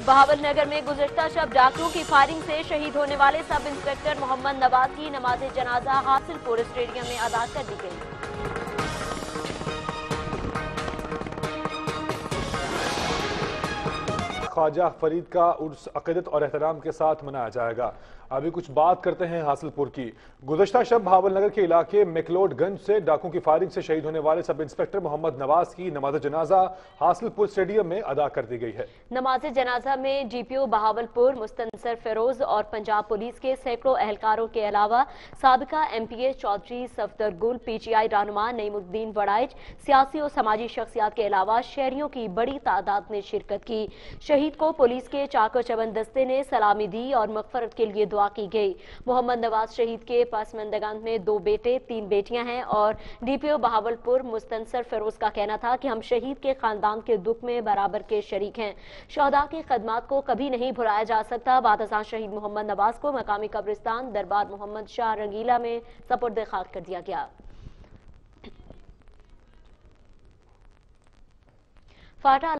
बहावल नगर में गुज़श्ता शब डाकुओं की फायरिंग से शहीद होने वाले सब इंस्पेक्टर मोहम्मद नवाज की नमाज जनाजा हासिलपुर स्टेडियम में अदा कर दी गई। ख्वाजा फरीद का उर्स अक़ीदत और एहतराम के साथ मनाया जाएगा। अभी कुछ बात करते हैं हासिलपुर की। गुज़श्ता शब बहावल नगर के इलाके मैकलोडगंज से डाकुओं की फायरिंग से शहीद होने वाले सब इंस्पेक्टर मोहम्मद नवाज की नमाज जनाजा हासिलपुर स्टेडियम में अदा कर दी गई है। नमाज जनाजा में डीपीओ बहावलपुर मुस्तनसर फिरोज और पंजाब पुलिस के सैकड़ों एहलकारों के अलावा साबिका एमपीए चौधरी सफदर गुल, पीटीआई रहनुमा नईमुद्दीन वड़ाइच, सियासी और समाजी शख्सियात के अलावा शहरियों की बड़ी तादाद ने शिरकत की। शहीद को पुलिस के चाको चबंद दस्ते ने सलामी दी और मगफरत के लिए दुआ की गई। मोहम्मद नवाज शहीद के पसमंदगान में 2 बेटे 3 बेटियां हैं और डीपीओ बहावलपुर मुस्तनसर फिरोज का कहना था कि हम शहीद के खानदान के दुख में बराबर के शरीक हैं। शहदा की खदमात को कभी नहीं भुलाया जा सकता। बादशाह शहीद मोहम्मद नवाज को मकामी कब्रिस्तान दरबार मोहम्मद शाह रंगीला में सपुर्द खाक कर दिया गया। फाटा